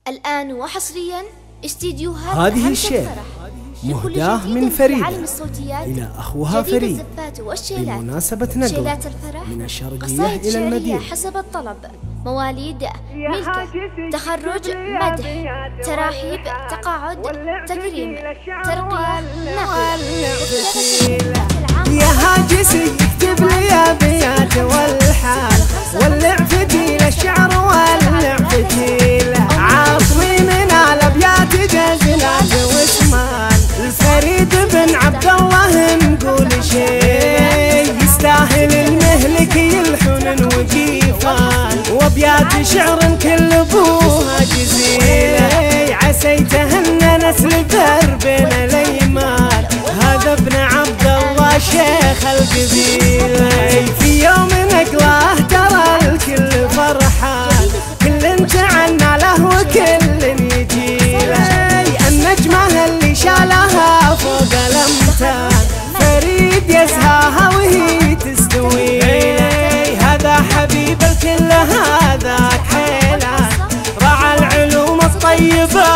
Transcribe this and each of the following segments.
الآن وحصريا استديوهات هذه الشيء مهداة من فريدة إلى أخوها فريد بمناسبة نقله من الشرقية إلى المدينة حسب الطلب. مواليد ملكة، تخرج، مدح، تراحيب، تقاعد، تكريم، ترقية، نقل. يا هاجسي اكتب لي ابيات والحال ولع فتيل الشعر ولع فتيل عاصمي من الابيات جزلات واسمان الفريد بن عبد الله نقول شيء يستاهل المهلك يلحن وجيفان وابيات شعر كل ابوها جزيله عسيتهن نسل دربنا الايمان هذا ابن عبد الله شيخ القبيله في يوم نقله ترى الكل فرحان كل تعنى له وكل يجيله النجمه اللي شالها فوق الامتان فريد يسهاها وهي تستوي هذا حبيب الكل هذاك حيلان راعى العلوم الطيبه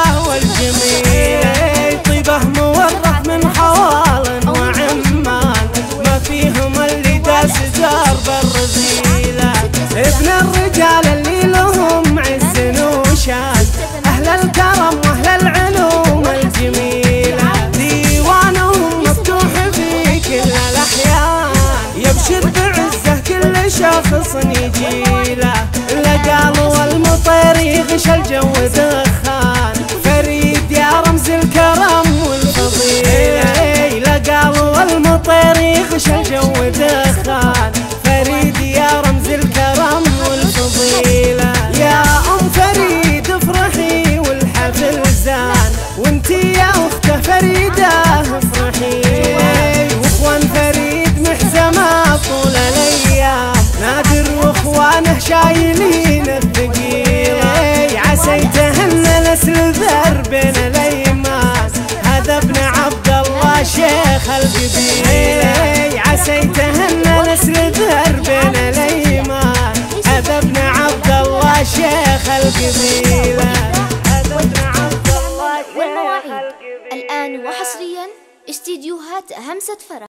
والجميله طيبه مورث من حوال وعمان ما فيهم اللي داس درب الرذيله ابن الرجال اللي لهم عز وشان اهل الكرم واهل العلوم الجميله ديوانهم مفتوح في كل الاحيان يبشر بعزه كل شخص يجيله لقال والمطير يغش الجو دخان فريد يا رمز الكرم والفضيله لقال والمطير يغش الجو دخان فريد يا رمز الكرم والفضيله يا ام فريد افرحي والحفل زان وانتي يا اخت فريده افرحي واخوان فريد محزمه طول الايام نادر واخوانه شايلين الثقيله عسيتهن نسل دربنا الايمان هذا ابن عبد الله شيخ القبيله عسيتهن نسل دربنا الايمان هذا ابن عبد الله شيخ القبيله هذا ابن عبد الله شيخ القبيله. الآن وحصريا استديوهات همسة فرح.